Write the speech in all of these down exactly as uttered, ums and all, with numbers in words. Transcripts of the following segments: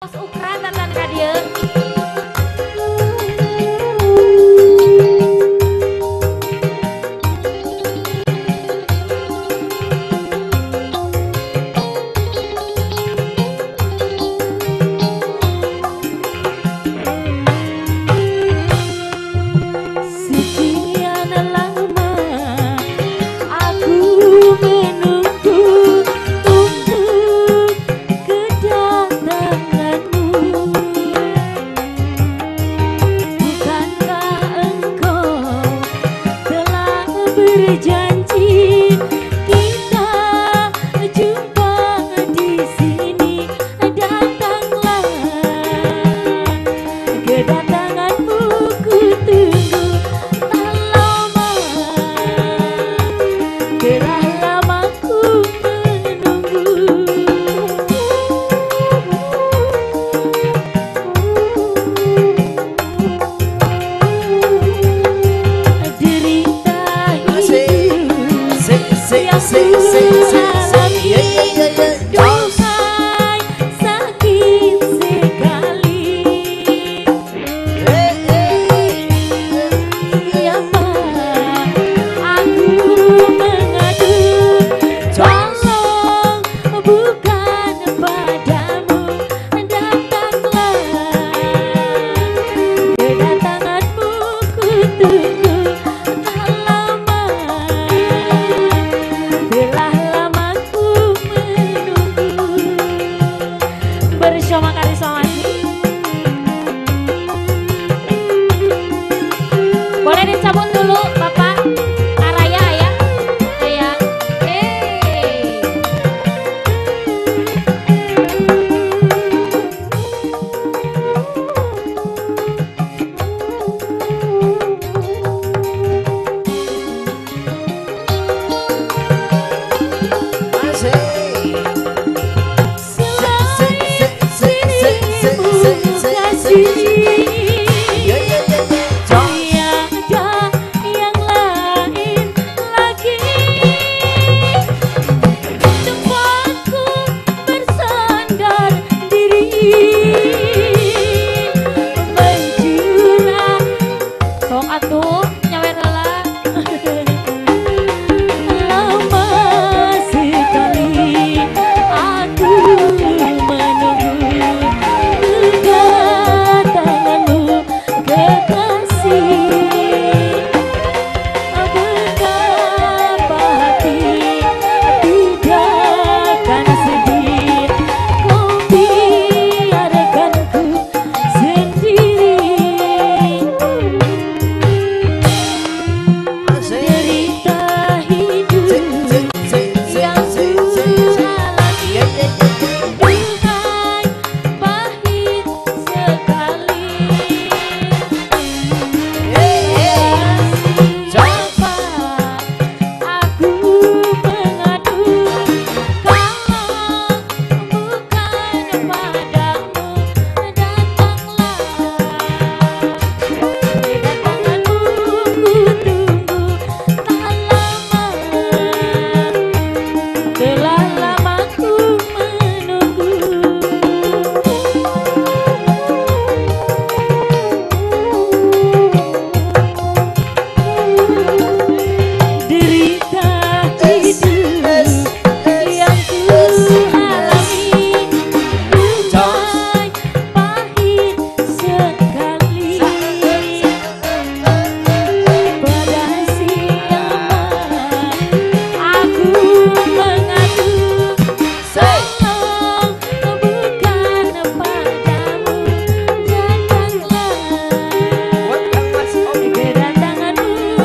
Ukran tatan kadia. Berjanji kita jumpa di sini, datanglah kedatanganmu ku tunggu tak lama, telah lama ku menunggu. Yang ku alami duhai sakit sekali. Siapa aku mengadu, tolong bukan padamu, datanglah kedatanganmu ku tunggu tak lama. Telah lama ku menunggu. Bersama kali somasi. Boleh dicabut dulu Bapak Araya ya. Ya. Eh.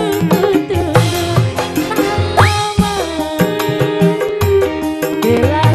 Bella